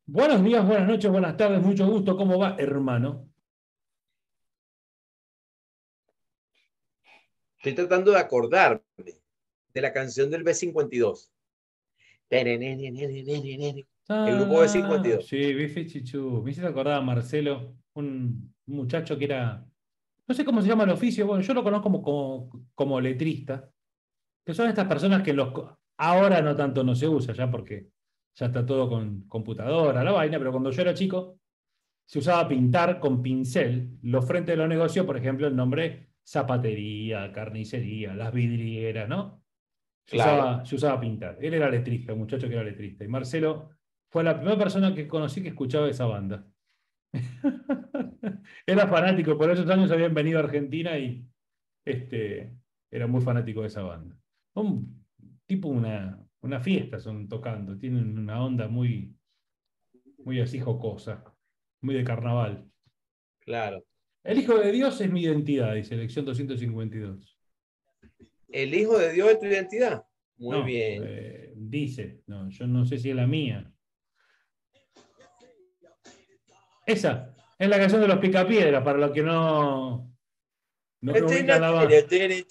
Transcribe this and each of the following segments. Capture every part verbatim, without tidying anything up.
Buenos días, buenas noches, buenas tardes, mucho gusto. ¿Cómo va, hermano? Estoy tratando de acordarme de la canción del B cincuenta y dos. El grupo B cincuenta y Ah, dos. sí, Bife Chichu. Me hiciste acordar a Marcelo, un muchacho que era, no sé cómo se llama el oficio, bueno, yo lo conozco como, como, como letrista, que son estas personas que los, co- ahora no tanto no se usa ya porque ya está todo con computadora, la vaina, pero cuando yo era chico se usaba pintar con pincel los frentes de los negocios, por ejemplo, el nombre zapatería, carnicería, las vidrieras, ¿no? Se Claro. usaba, se usaba pintar. Él era letrista, un muchacho que era letrista. Y Marcelo fue la primera persona que conocí que escuchaba esa banda. Era fanático, por esos años habían venido a Argentina y este, era muy fanático de esa banda. Un tipo una, una fiesta son tocando, tienen una onda muy, muy así jocosa, muy de carnaval. Claro. El Hijo de Dios es mi identidad, dice lección doscientos cincuenta y dos. El Hijo de Dios es tu identidad. Muy No, bien. eh, dice, no, yo no sé si es la mía. Esa es la canción de los Picapiedra, para los que no, no, no ubican la banda.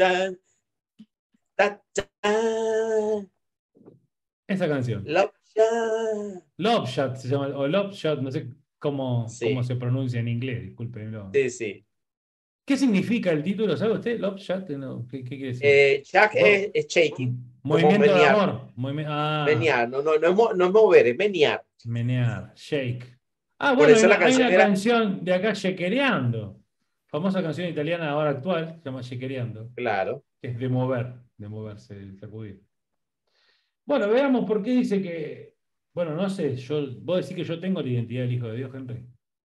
Esa canción. Love Shine. Love Shot se llama, o Love Shot, no sé cómo, cómo Sí, se pronuncia en inglés, discúlpenlo. sí, sí. ¿Qué significa el título? ¿Sabe usted? Love Shot, no, ¿qué, qué quiere decir? Eh, Chuck Mo- es, es shaking, como movimiento de menear. amor. Movimi- ah, Menear. No, no, no, es mo- no es mover, es menear. menear, shake. Ah, Por bueno, hay eso la una, hay canción una era. canción de acá, Shakereando. Famosa canción italiana ahora actual, se llama Shakereando, Claro. que es de mover, de moverse, de sacudir. Bueno, veamos por qué dice que. Bueno, no sé, yo, vos decís que yo tengo la identidad del Hijo de Dios, Henry.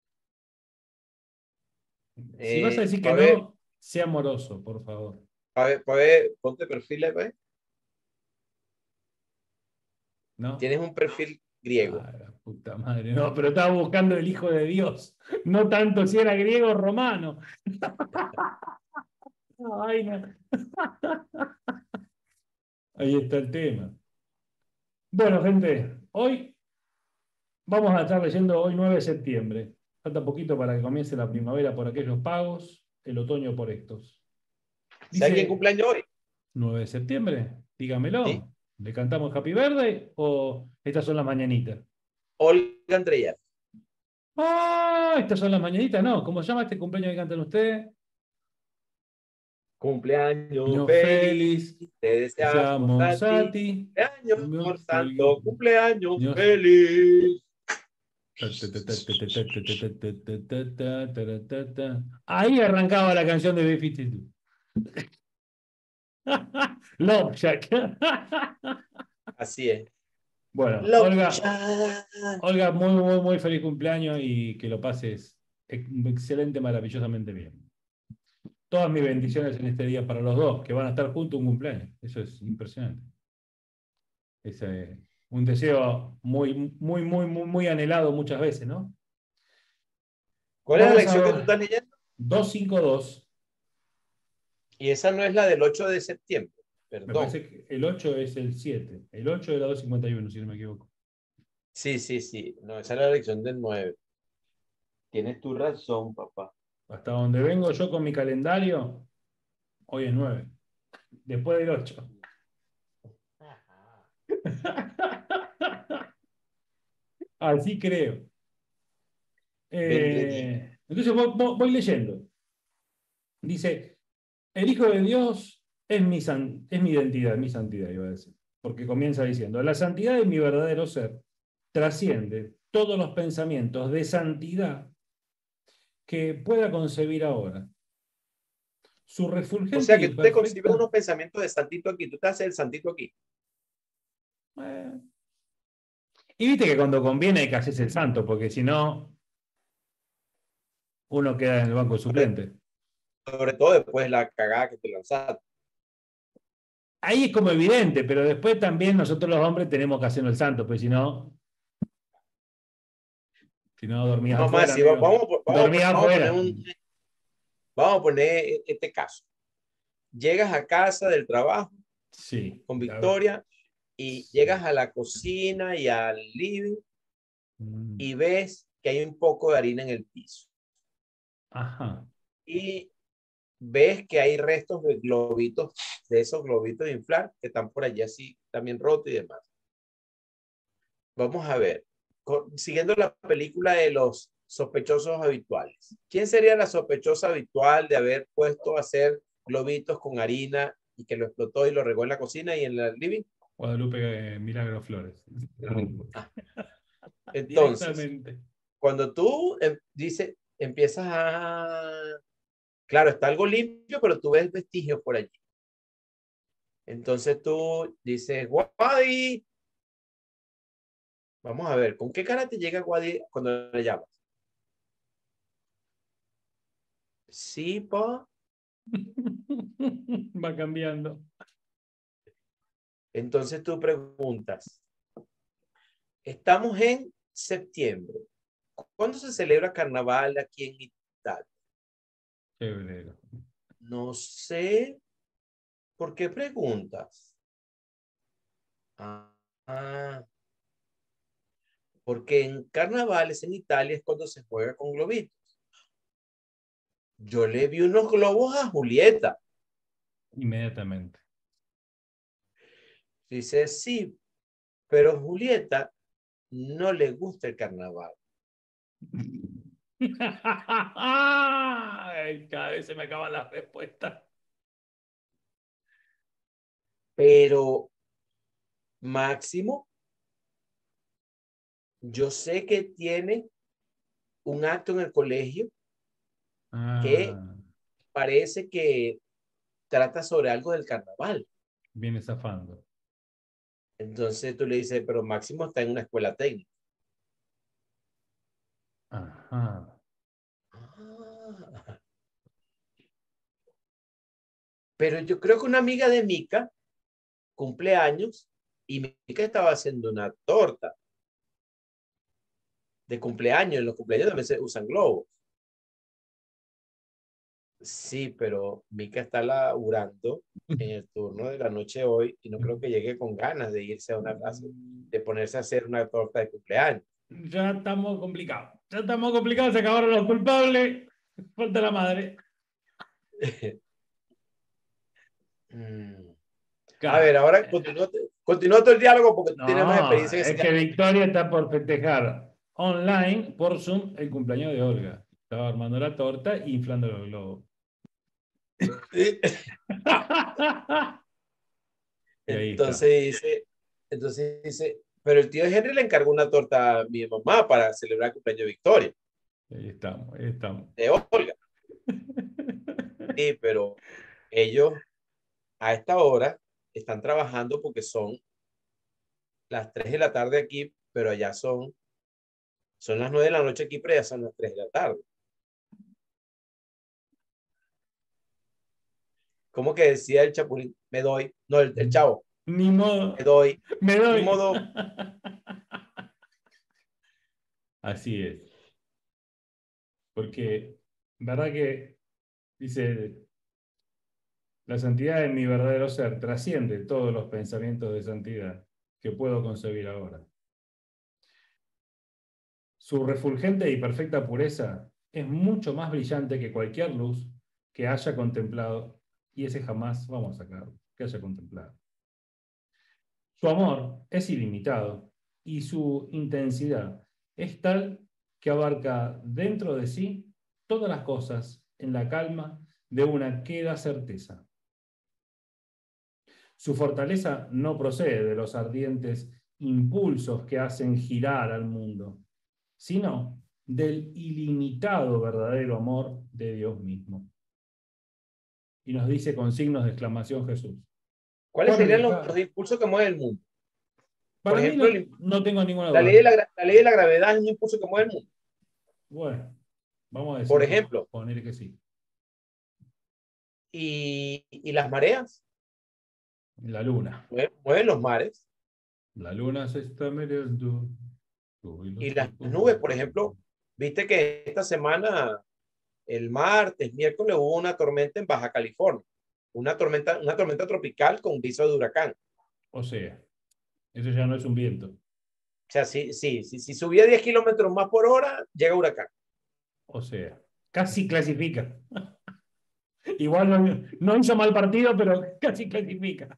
Si vas a Eh, decir que para ver, no, sea amoroso, por favor. para ver, para ver, ponte perfil ahí, ¿ves? ¿No? Tienes un perfil griego. Ah, la puta madre, no, pero estaba buscando el Hijo de Dios. No tanto si era griego o romano. Ay, no. Ahí está el tema. Bueno, gente, hoy vamos a estar leyendo hoy nueve de septiembre. Falta poquito para que comience la primavera por aquellos pagos, el otoño por estos. ¿Sabes quién Dice, cumpleaños hoy? nueve de septiembre, Sí. dígamelo. ¿Le cantamos Happy Birthday o estas son las mañanitas? Olga Andreyev. Ah, estas son las mañanitas, no. ¿Cómo se llama este cumpleaños que cantan ustedes? Cumpleaños Año feliz, feliz, te deseamos deseamos a a ti. ti. Cumpleaños Año santo, feliz. cumpleaños feliz. Ahí arrancaba la canción de B cincuenta y dos. Love Shack. Así es. Bueno, Love Olga, Shine. Olga, muy, muy, muy feliz cumpleaños y que lo pases ex- excelente, maravillosamente bien. Todas mis bendiciones en este día para los dos, que van a estar juntos un cumpleaños. Eso es impresionante. Es eh, un deseo muy, muy, muy, muy, muy anhelado muchas veces, ¿no? ¿Cuál es la Vamos lección que tú a estás leyendo? doscientos cincuenta y dos. Y esa no es la del ocho de septiembre. Me Perdón. parece que el ocho es el siete. El ocho era doscientos cincuenta y uno, si no me equivoco. Sí, sí, sí. No, esa es la lección del nueve. Tienes tu razón, papá. Hasta donde vengo yo con mi calendario, hoy es nueve. Después del ocho. Así creo. Vendredi. Eh, entonces voy, voy- voy leyendo. Dice, el Hijo de Dios es mi, san- es mi identidad, mi santidad, iba a decir. Porque comienza diciendo, la santidad de mi verdadero ser trasciende todos los pensamientos de santidad que pueda concebir ahora. Su O refulgente sea y que tú te concibes perfecta. unos pensamientos de santito aquí. Tú te haces el santito aquí. eh, Y viste que cuando conviene hay que hacerse el santo, porque si no, uno queda en el banco de Sobre, suplente. sobre todo después de la cagada que te lanzaste. Ahí es como evidente, pero después también nosotros los hombres tenemos que hacernos el santo, pues si no, si no dormías Vamos a afuera, decir, vamos, amigo. a po- vamos, a pon- Dormías vamos a poner afuera. un, vamos a poner este caso. Llegas a casa del trabajo Sí. con A ver, Victoria y sí. llegas a la cocina y al living Mm. y ves que hay un poco de harina en el piso. Ajá. Y ves que hay restos de globitos, de esos globitos de inflar que están por allí así también rotos y demás. Vamos a ver, con, siguiendo la película de los sospechosos habituales. ¿Quién sería la sospechosa habitual de haber puesto a hacer globitos con harina y que lo explotó y lo regó en la cocina y en el living? Guadalupe eh, Milagro Flores. Ah, entonces, Directamente. cuando tú eh, dices, empiezas a... Claro, está algo limpio, pero tú ves vestigios por allí. Entonces tú dices, Wadi, vamos a ver, ¿con qué cara te llega Wadi cuando le llamas? Sí, pa. Va cambiando. Entonces tú preguntas, estamos en septiembre. ¿Cuándo se celebra carnaval aquí en Italia? Febrero. No sé. ¿Por qué preguntas? Ah, ah, porque en carnavales en Italia es cuando se juega con globitos. Yo le vi unos globos a Julieta. Inmediatamente. Dice, sí, pero Julieta no le gusta el carnaval. Ay, cada vez se me acaban las respuestas. Pero Máximo, yo sé que tiene un acto en el colegio que Ah, parece que trata sobre algo del carnaval. viene zafando. Entonces tú le dices, pero Máximo está en una escuela técnica. Ajá. Ah. Pero yo creo que una amiga de Mica cumple años y Mica estaba haciendo una torta de cumpleaños. En los cumpleaños también se usan globos. Sí, pero Mica está laburando en el turno de la noche hoy y no creo que llegue con ganas de irse a una clase, de ponerse a hacer una torta de cumpleaños. Ya estamos complicados. Ya estamos complicados. Se acabaron los culpables. Falta la madre. Mm. A ver, Ca- ahora continúa, continúa todo el diálogo porque tú tienes más No, experiencia en ese es que diálogo. Victoria está por festejar online por Zoom el cumpleaños de Olga. Estaba armando la torta e inflando los globos. Y ahí está. Entonces dice, entonces dice, pero el tío Henry le encargó una torta a mi mamá para celebrar el cumpleaños de Victoria, Ahí estamos, ahí estamos. de Olga. Sí, pero ellos a esta hora están trabajando porque son las tres de la tarde aquí, pero allá son, son las nueve de la noche aquí, pero ya son las tres de la tarde. ¿Cómo que decía el Chapulín? Me doy, no, el, el chavo, Ni me modo, doy, me ni doy. modo. Así es. Porque, verdad que, dice, la santidad de mi verdadero ser trasciende todos los pensamientos de santidad que puedo concebir ahora. Su refulgente y perfecta pureza es mucho más brillante que cualquier luz que haya contemplado, y ese jamás vamos a sacar, que haya contemplado. Su amor es ilimitado y su intensidad es tal que abarca dentro de sí todas las cosas en la calma de una queda certeza. Su fortaleza no procede de los ardientes impulsos que hacen girar al mundo, sino del ilimitado verdadero amor de Dios mismo. Y nos dice con signos de exclamación Jesús. ¿Cuáles serían los, los impulsos que mueven el mundo? Por Para mí ejemplo, no, el, no tengo ninguna la, ley duda. de la, la ley de la gravedad es un impulso que mueve el mundo. Bueno, vamos a decir Por que ejemplo, poner que sí. y, y las mareas La luna. mueven, mueven los mares. La luna se está mirando. Y las nubes, por ejemplo, viste que esta semana, el martes, miércoles, hubo una tormenta en Baja California. Una tormenta, una tormenta tropical con viso de huracán. O sea, eso ya no es un viento. sea, si, si, si, si subía diez kilómetros más por hora, llega huracán. O sea, casi clasifica. Igual no, no hizo mal partido, pero casi clasifica.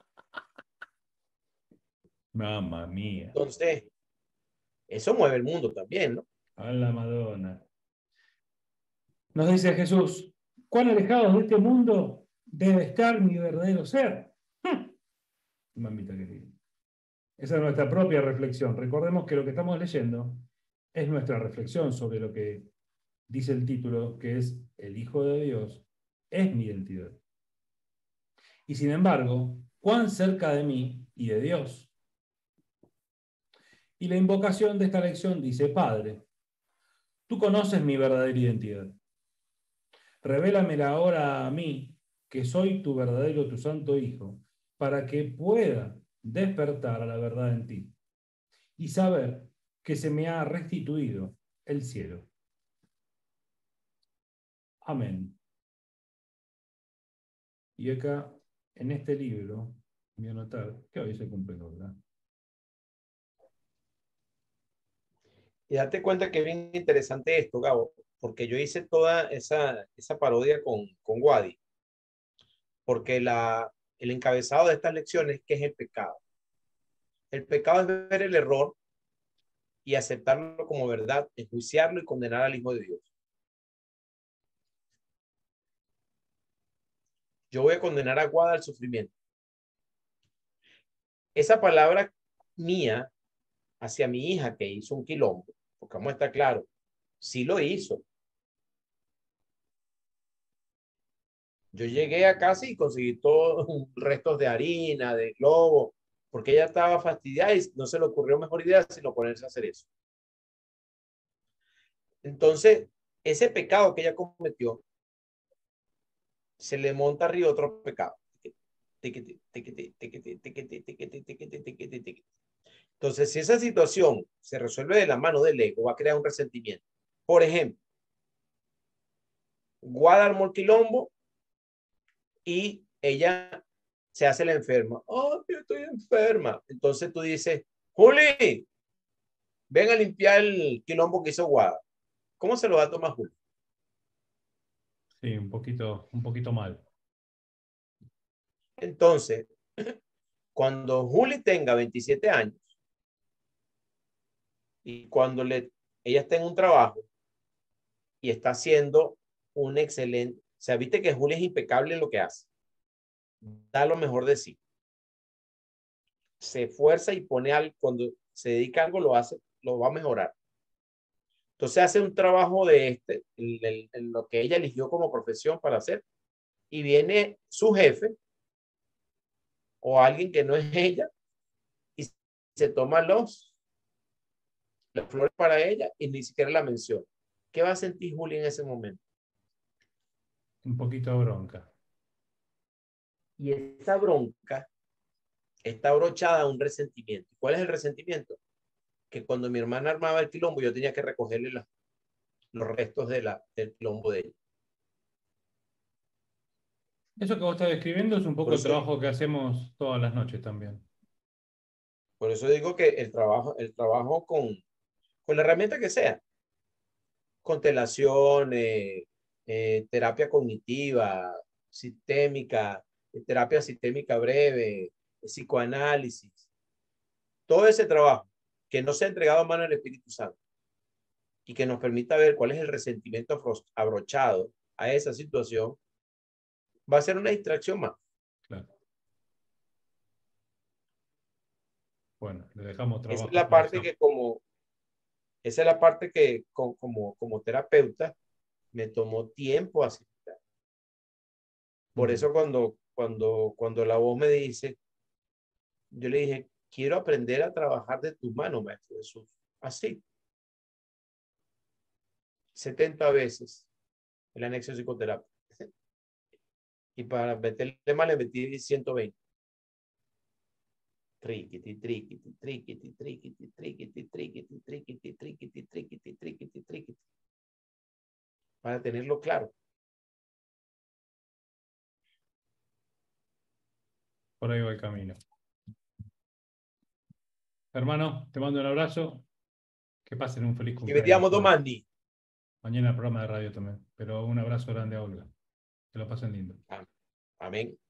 Mamma mía. Entonces, eso mueve el mundo también, ¿no? A la Madonna. Nos dice Jesús, ¿cuán alejados de este mundo debe estar mi verdadero ser? ¡Hm! Mamita querida. Esa es nuestra propia reflexión. Recordemos que lo que estamos leyendo es nuestra reflexión sobre lo que dice el título, que es el Hijo de Dios, es mi identidad. Y sin embargo, ¿cuán cerca de mí y de Dios? Y la invocación de esta lección dice, Padre, tú conoces mi verdadera identidad. Revélamela ahora a mí, que soy tu verdadero, tu santo Hijo, para que pueda despertar a la verdad en ti y saber que se me ha restituido el cielo. Amén. Y acá, en este libro, voy a anotar que hoy se cumple ¿verdad? Y date cuenta que es bien interesante esto, Gabo, porque yo hice toda esa, esa parodia con, con Wadi, porque la, el encabezado de estas lecciones, ¿qué es el pecado? El pecado es ver el error y aceptarlo como verdad, enjuiciarlo y condenar al Hijo de Dios. Yo voy a condenar a Guada al sufrimiento. Esa palabra mía hacia mi hija que hizo un quilombo, porque vamos a estar claro, sí lo hizo. Yo llegué a casa y conseguí todos restos de harina, de globo, porque ella estaba fastidiada y no se le ocurrió mejor idea sino ponerse a hacer eso. Entonces, ese pecado que ella cometió, se le monta arriba otro pecado. Entonces, si esa situación se resuelve de la mano del ego, va a crear un resentimiento. Por ejemplo, Guada armó el quilombo y ella se hace la enferma. Oh, yo estoy enferma. Entonces tú dices, Juli, ven a limpiar el quilombo que hizo Guada. ¿Cómo se lo va a tomar Juli? Sí, un poquito, un poquito mal. Entonces, cuando Juli tenga veintisiete años y cuando le, ella está en un trabajo y está haciendo un excelente, o sea, viste que Juli es impecable en lo que hace, da lo mejor de sí, se esfuerza y pone algo, cuando se dedica a algo lo hace, lo va a mejorar. Entonces hace un trabajo de este, en, en, en lo que ella eligió como profesión para hacer, y viene su jefe o alguien que no es ella y se toma los, las flores para ella y ni siquiera la menciona. ¿Qué va a sentir Julia en ese momento? Un poquito de bronca. Y esa bronca está abrochada a un resentimiento. ¿Cuál es el resentimiento? Que cuando mi hermana armaba el quilombo, yo tenía que recogerle la, los restos de la, del quilombo de ella. Eso que vos estás describiendo es un Por poco el eso, trabajo que hacemos todas las noches también. por eso digo que el trabajo, el trabajo con, con la herramienta que sea, constelaciones, eh, terapia cognitiva, sistémica, eh, terapia sistémica breve, psicoanálisis, todo ese trabajo que no se ha entregado a mano del Espíritu Santo y que nos permita ver cuál es el resentimiento abrochado a esa situación, va a ser una distracción más. Claro. Bueno, le dejamos Esa es trabajo la para parte hacer. que como, esa es la parte que como, como, como terapeuta me tomó tiempo aceptar. Por Mm. eso cuando, cuando, cuando la voz me dice, yo le dije, quiero aprender a trabajar de tus manos, Maestro Jesús. Así. setenta veces el anexo de psicoterapia. Y para meterle más le metí ciento veinte. Triquiti, triquiti, triquiti, triquiti, triquiti, triquiti, triquiti, triquiti, triquiti, triquiti, triquiti. Para tenerlo claro. Por ahí va el camino. Hermano, te mando un abrazo. Que pasen un feliz Ci cumpleaños. vediamo domani. Mañana el programa de radio también. Pero un abrazo grande a Olga. Que lo pasen lindo. Amén.